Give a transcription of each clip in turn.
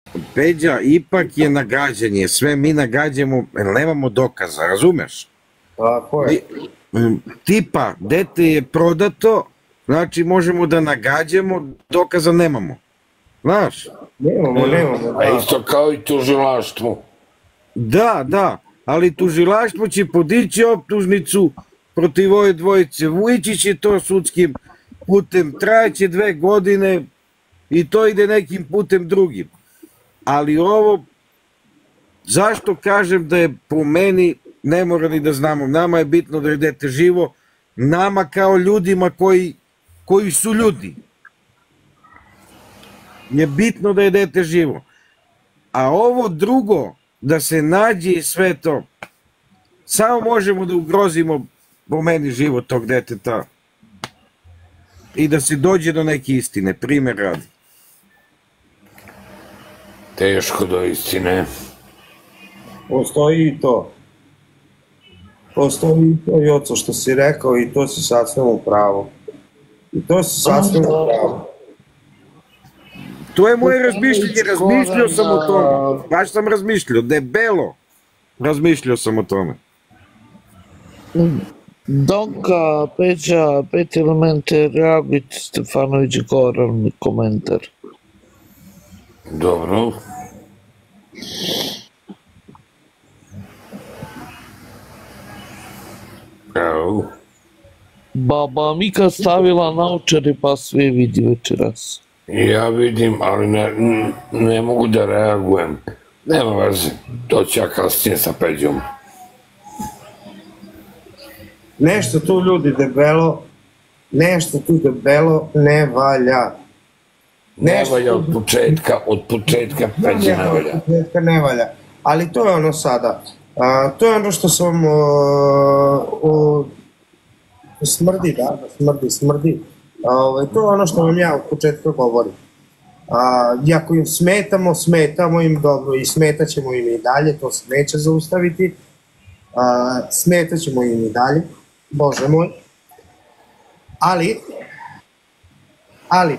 Peđa, ipak je nagađanje, sve mi nagađamo, jer nemamo dokaza, razumeš? Tako je. Tipa, dete je prodato, znači možemo da nagađamo, dokaza nemamo. Znaš? Nemamo, A isto kao i tužilaštvo. Da, ali tužilaštvo će podići optužnicu protiv ove dvojice, ići će to sudskim putem, trajeće 2 godine i to ide nekim putem drugim. Ali ovo, zašto kažem da je po meni, ne mora ni da znamo, nama je bitno da je dete živo, nama kao ljudima koji su ljudi, je bitno da je dete živo. A ovo drugo, da se nađe i sve to, samo možemo da ugrozimo po meni život tog deteta i da se dođe do neke istine, primjer radi. Teško do istine. Postoji i to. Postoji i to, Joco, što si rekao, i to si sasvim u pravu. I to si sasvim u pravu. To je moje razmišljanje, razmišljao sam o tome, baš sam razmišljao, debelo razmišljao sam o tome. Donka, Peđa, 5 elemente, reagujte, Stefanović, Goran, komentar. Dobro. Evo. Baba Mika stavila naočare pa sve vidi večeras. Ja vidim, ali ne mogu da reagujem. Nema veze, to ću ja kasnije sa Peđom. Nešto tu ljudi debelo, nešto tu debelo ne valja. Ne valja od početka Peđa ne valja. Od početka ne valja, ali to je ono sada. To je ono što sam smrdi, smrdi. To je ono što vam ja od početka govorim. I ako im smetamo im dobro i smetaćemo im i dalje, to se neće zaustaviti. Smetaćemo im i dalje, Bože moj. Ali,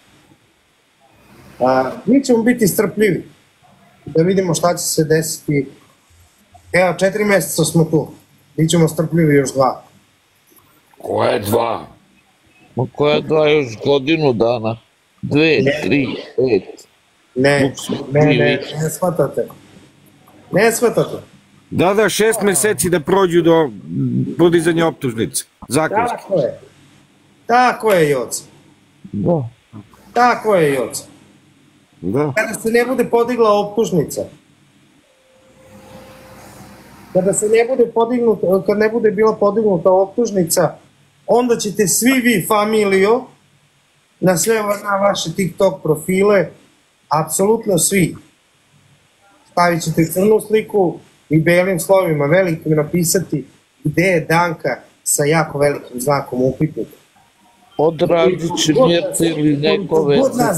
mi ćemo biti strpljivi da vidimo šta će se desiti. Evo, 4 mjeseca smo tu, mi ćemo strpljivi još 2. Koje 2? Ma koja 2, još godinu dana? 2, 3, 5. Ne shvatate. Ne shvatate. Da, 6 meseci da prođu do podizanja optužnice, zakonski. Tako je, Joc. Da. Tako je, Joc. Da. Kada se ne bude podigla optužnica, kada ne bude bila podignuta optužnica, onda ćete svi vi, familijo, na vaše TikTok profile, apsolutno svi, stavit ćete crnu sliku i belim slovima velikim napisati gde je Danka sa jako velikim znakom upitnika. Odradit će mjerce ili nekove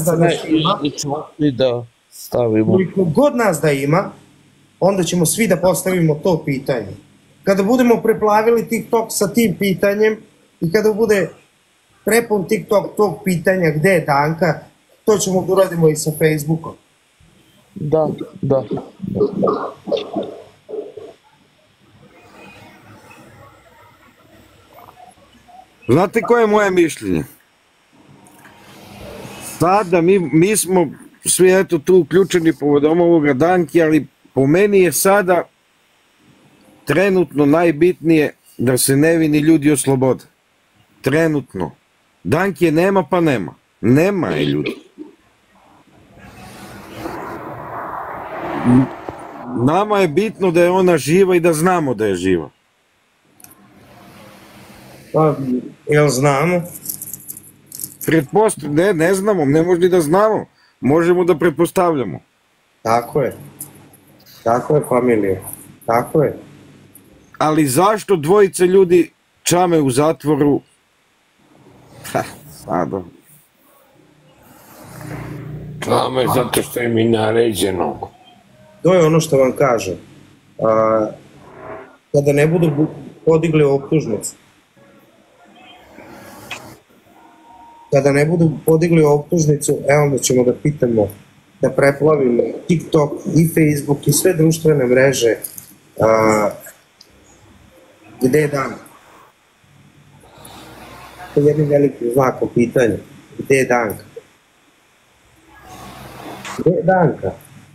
da stavimo. Koliko god nas da ima, onda ćemo svi da postavimo to pitanje. Kada budemo preplavili TikTok sa tim pitanjem i kada bude prepun TikTok tog pitanja gde je Danka, to ćemo da uradimo i sa Facebookom. Da. Znate koje je moje mišljenje? Sada mi smo svi eto tu uključeni povodom ovoga Danki, ali po meni je sada trenutno najbitnije da se nevini ljudi oslobode. Trenutno. Danke nema pa nema. Nema je ljudi. Nama je bitno da je ona živa i da znamo da je živa. Pa, jel znamo? Ne znamo, ne možda da znamo. Možemo da pretpostavljamo. Tako je. Tako je, familija. Tako je. Ali zašto dvojice ljudi čame u zatvoru? Sada. Čame zato što im je naređeno. To je ono što vam kažem. Kada ne budu podigli optužnicu, evo onda ćemo da pitamo da preplavimo TikTok i Facebook i sve društvene mreže. Gde je Danka? To je jednim velikim znakom pitanja. Gde je Danka? Gde je Danka?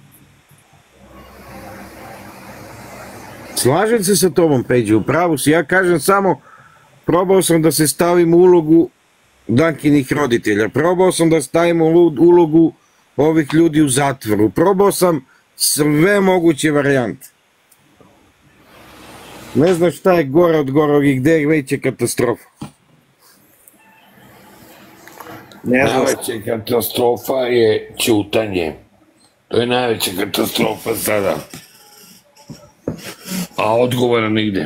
Slažem se sa tobom, Peđe, u pravu si. Ja kažem samo, probao sam da se stavim u ulogu Dankinih roditelja. Probao sam da stavim u ulogu ovih ljudi u zatvoru. Probao sam sve moguće varijante. Ne znam šta je gore od gorog i gde je veća katastrofa. Najveća katastrofa je ćutanje. To je najveća katastrofa sada. A odgovora nigde.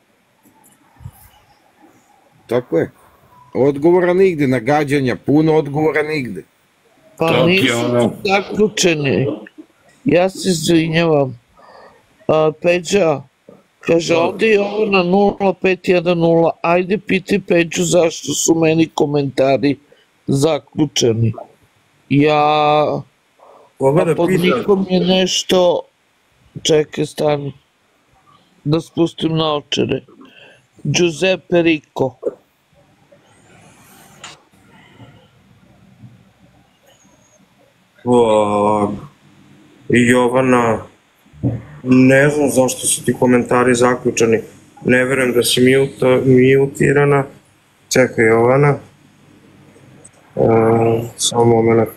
Tako je. Odgovora nigde, nagađanja, puno odgovora nigde. Pa nisu zaključeni. Ja se izvinjavam. Peđa, kaže, ovdje je ovo na 0510, ajde piti Peđu zašto su meni komentari zaključeni. Ja... pod nikom je nešto... Čekaj, stani. Da spustim naočare. Giuseppe Rico. Jovana, ne znam zašto su ti komentari zaključani. Ne verujem da si mutirana. Čekaj, Jovana. Samo moment.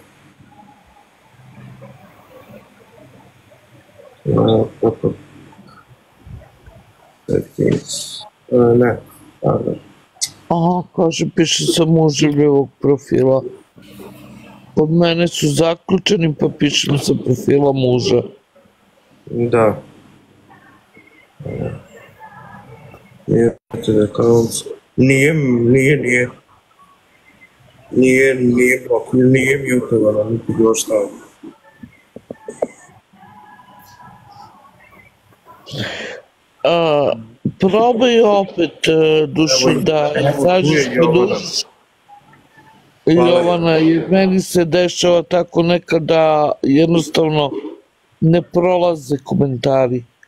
Ne, pardon. Aha, kaže, piše sa muževljevog profila. Od mene su zaključeni, pa pišem sa profila muža. Da. Nije mutovano, niti bilo šta. Probaj opet, Dušo, da izađeš kod Dušo. Jovana, jer meni se dešava tako nekada jednostavno ne prolaze komentari.